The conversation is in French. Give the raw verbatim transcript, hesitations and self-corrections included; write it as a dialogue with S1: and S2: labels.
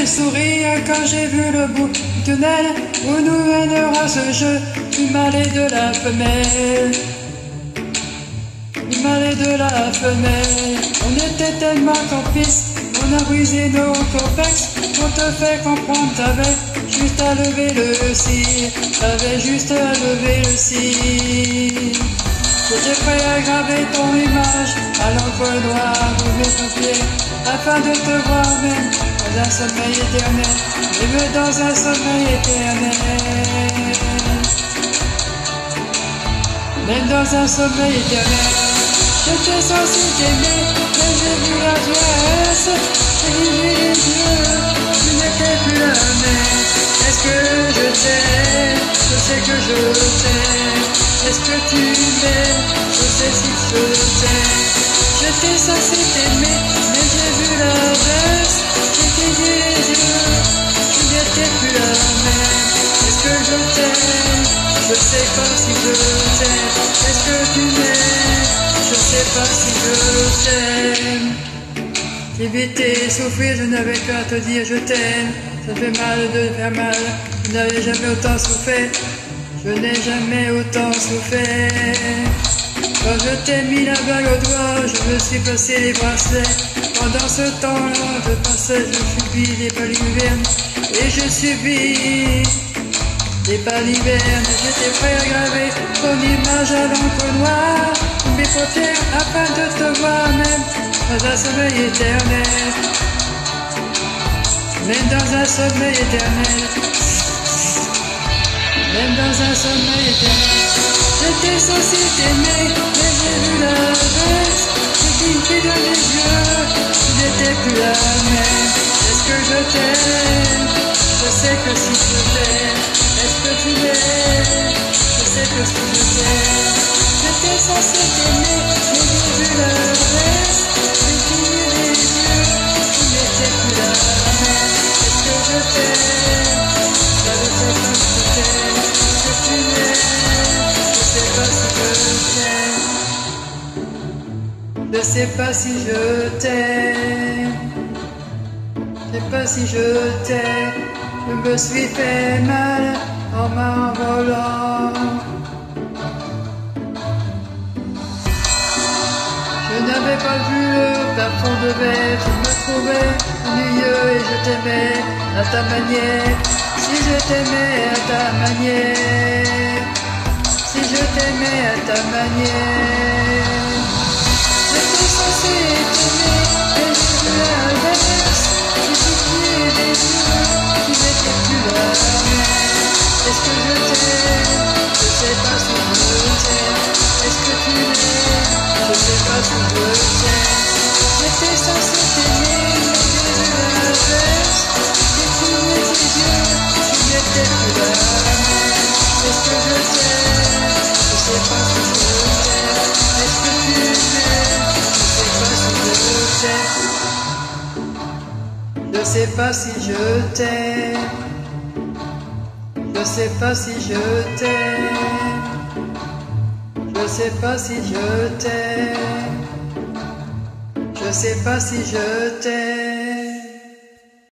S1: sourire quand j'ai vu le bout du tunnel où nous mènera ce jeu du mal et de la femelle. Du mal et de la femelle. On était tellement complices, on a brisé nos complexes. On te fait comprendre, t'avais juste à lever le cil. T'avais juste à lever le cil. J'étais prêt à graver ton image à l'encre noire de mes paupières, afin de te voir même dans un sommeil éternel, même dans un sommeil éternel, même dans un sommeil éternel. J'étais censé t'aimer, mais j'ai vu l'adresse, j'ai vu les yeux, tu n'étais plus la même. Est-ce que je t'aime? Je sais que je t'aime. Est-ce que tu m'aimes? Je sais si je t'aime. J'étais censé t'aimer, mais j'ai vu l'adresse, j'ai cligné les yeux, tu n'étais plus la même. Est-ce que je t'aime? Je sais pas si je t'aime. Est-ce que tu m'aimes? Je sais pas si je t'aime. Éviter, souffrir, je n'avais qu'à te dire je t'aime. Ça fait mal de faire mal, je n'avais jamais autant souffert. Je n'ai jamais autant souffert. Quand je t'ai mis la bague au doigt, je me suis passé les bracelets. Pendant ce temps-là, je passais, je subis des balivernes. Et je subis des balivernes. J'étais prêt à graver ton image à l'encre noire mes paupières afin de te voir même dans un sommeil éternel, même dans un sommeil éternel, même dans un sommeil éternel. J'étais censé t'aimer, mais j'ai vu l'adresse, j'ai cligné dans les yeux, tu n'étais plus la même. Est-ce que je t'aime? Je sais que si je t'aime. Est-ce que tu m'aimes? Je sais que si je t'aime. J'étais censé t'aimer, mais j'ai vu l'adresse, j'ai cligné les yeux, tu n'étais plus la même. Est-ce que je t'aime? Je ne sais pas si je t'aime. Est-ce que tu m'aimes? Je sais pas si je t'aime. Je sais pas si je t'aime. Je sais pas si je t'aime. Je me suis fait mal en m'envolant. Je n'avais pas vu le plafond de verre, je me trouvais ennuyeux et je t'aimais à ta manière. Si je t'aimais à ta manière, si je t'aimais à ta manière. J'étais censé t'aimer, mais j'ai vu l'inverse. J'ai cligné les yeux, tu n'étais plus la même. Est-ce que je t'aime? Je sais pas si je t'aime. Est-ce que tu m'aimes? Je sais pas si je t'aime. J'étais censé t'aimer, mais j'ai vu l'inverse. J'ai cligné tes yeux, tu n'étais plus la même. Est-ce que je t'aime? Je sais pas si je t'aime. Est-ce que tu m'aimes? Je sais pas si je t'aime. Je sais pas si je t'aime. Je sais pas si je t'aime. Je sais pas si je t'aime.